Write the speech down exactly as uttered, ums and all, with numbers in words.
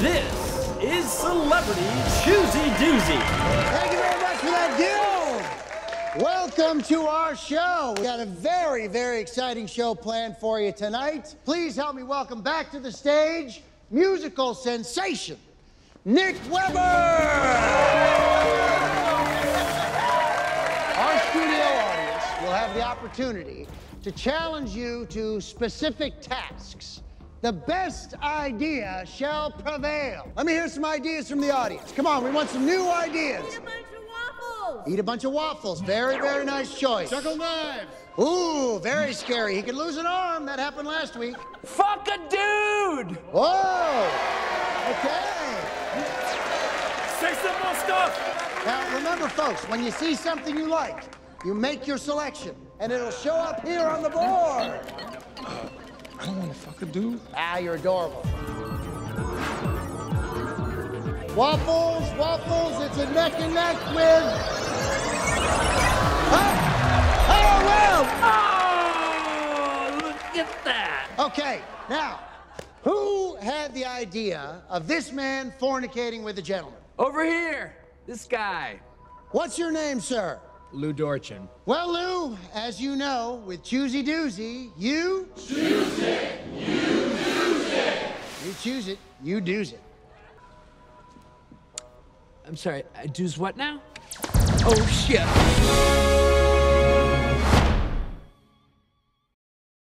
This is Celebrity Choosy Doozy. Thank you very much for that, Gil. Welcome to our show. We got a very, very exciting show planned for you tonight. Please help me welcome back to the stage musical sensation, Nick Weber. Our studio audience will have the opportunity to challenge you to specific tasks. The best idea shall prevail. Let me hear some ideas from the audience. Come on, we want some new ideas. Eat a bunch of waffles. Eat a bunch of waffles. Very, very nice choice. Chuckle knives. Ooh, very scary. He could lose an arm. That happened last week. Fuck a dude! Whoa. Okay. Say some more stuff! Now, remember, folks, when you see something you like, you make your selection, and it'll show up here on the board. I don't want to fuck a dude. Ah, you're adorable. Waffles, waffles, it's a neck and neck with... Oh, oh well. Oh, look at that! Okay, now, who had the idea of this man fornicating with a gentleman? Over here, this guy. What's your name, sir? Lou Dorchin. Well, Lou, as you know, with Choosy Doozy, you... Choose it. You choose it. You choose it, you do's it. I'm sorry, I do's what now? Oh, shit.